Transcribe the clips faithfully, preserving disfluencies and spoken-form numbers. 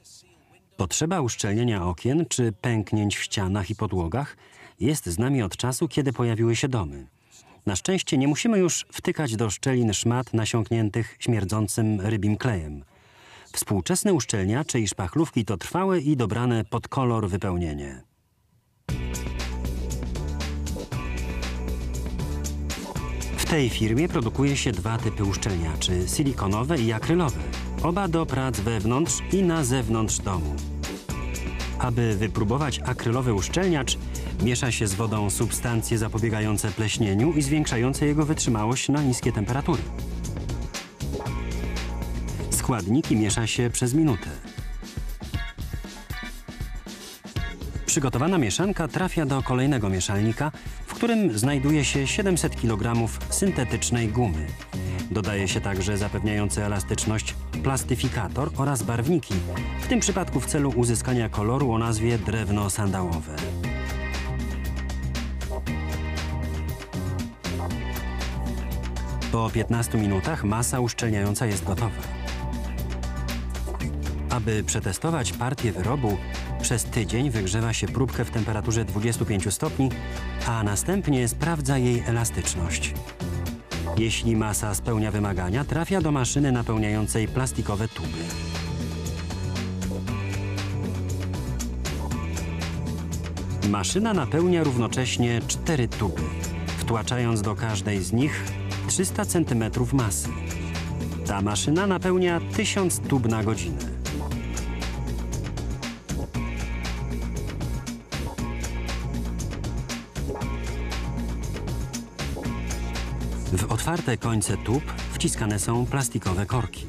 Potrzeba uszczelnienia okien czy pęknięć w ścianach i podłogach jest z nami od czasu, kiedy pojawiły się domy. Na szczęście nie musimy już wtykać do szczelin szmat nasiąkniętych śmierdzącym rybim klejem. Współczesne uszczelniacze i szpachlówki to trwałe i dobrane pod kolor wypełnienie. W tej firmie produkuje się dwa typy uszczelniaczy, silikonowe i akrylowe. Oba do prac wewnątrz i na zewnątrz domu. Aby wypróbować akrylowy uszczelniacz, miesza się z wodą substancje zapobiegające pleśnieniu i zwiększające jego wytrzymałość na niskie temperatury. Składniki miesza się przez minutę. Przygotowana mieszanka trafia do kolejnego mieszalnika, w którym znajduje się siedemset kilogramów syntetycznej gumy. Dodaje się także zapewniający elastyczność plastyfikator oraz barwniki, w tym przypadku w celu uzyskania koloru o nazwie drewno sandałowe. Po piętnastu minutach masa uszczelniająca jest gotowa. Aby przetestować partię wyrobu, przez tydzień wygrzewa się próbkę w temperaturze dwudziestu pięciu stopni, a następnie sprawdza jej elastyczność. Jeśli masa spełnia wymagania, trafia do maszyny napełniającej plastikowe tuby. Maszyna napełnia równocześnie cztery tuby, wtłaczając do każdej z nich trzysta centymetrów masy. Ta maszyna napełnia tysiąc tub na godzinę. W otwarte końce tub wciskane są plastikowe korki.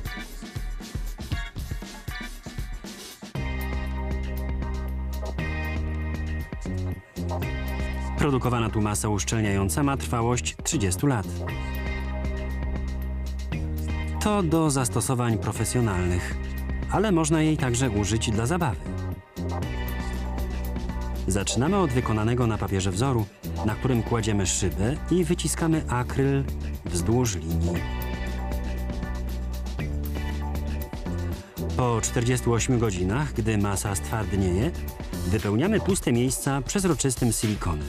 Produkowana tu masa uszczelniająca ma trwałość trzydziestu lat. To do zastosowań profesjonalnych, ale można jej także użyć dla zabawy. Zaczynamy od wykonanego na papierze wzoru, na którym kładziemy szybę i wyciskamy akryl wzdłuż linii. Po czterdziestu ośmiu godzinach, gdy masa stwardnieje, wypełniamy puste miejsca przezroczystym silikonem.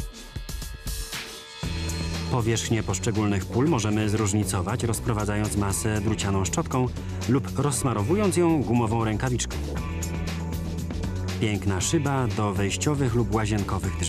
Powierzchnię poszczególnych pól możemy zróżnicować, rozprowadzając masę drucianą szczotką lub rozsmarowując ją gumową rękawiczką. Piękna szyba do wejściowych lub łazienkowych drzwi.